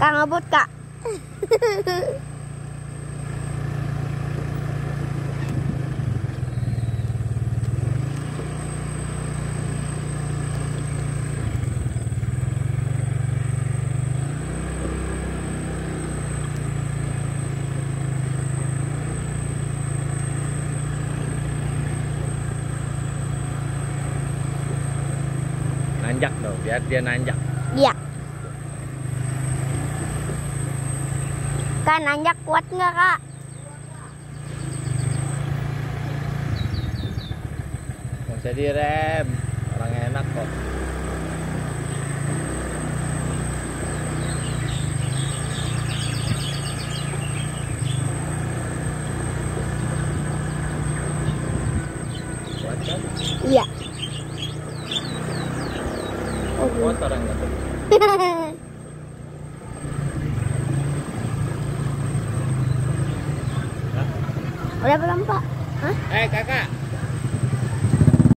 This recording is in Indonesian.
Kak ngebut kak. Nanjak dong, biar dia nanjak. Iya. Kak nanjak kuat nggak kak? Nggak usah direm, orang enak kok. Kuat kan? Iya. Kuat orang nggak tuh? Udah belum pak? Hah? Kakak.